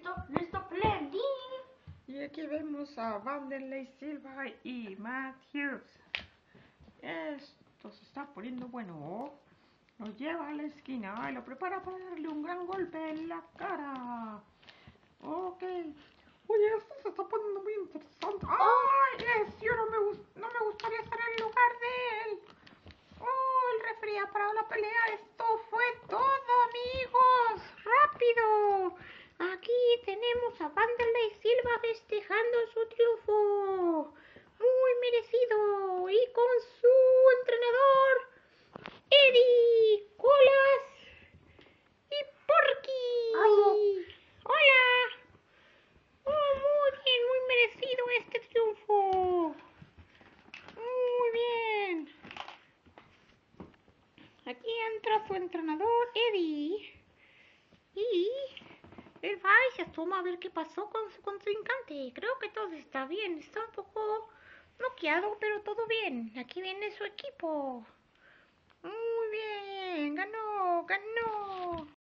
listo, Plenty. Y aquí vemos a Vanderlei Silva y Matthews. Esto se está poniendo bueno. Lo lleva a la esquina y lo prepara para darle un gran golpe en la cara. Ok. Oye, esto se está poniendo muy interesante. ¡Ay! Yo no me gustaría estar en el lugar de él. ¡Oh! El referee ha parado la pelea. Esto fue todo, amigos. ¡Rápido! Aquí tenemos a Vanderlei Silva festejando su triunfo. Muy merecido. Y con su entrenador, Eddie Colas y Porky. ¡Hola! Oh, muy bien, muy merecido este triunfo. Muy bien. Aquí entra su entrenador, Eddie. Y él va y se asoma a ver qué pasó con su contrincante. Creo que todo está bien. Está un poco noqueado, pero todo bien. Aquí viene su equipo.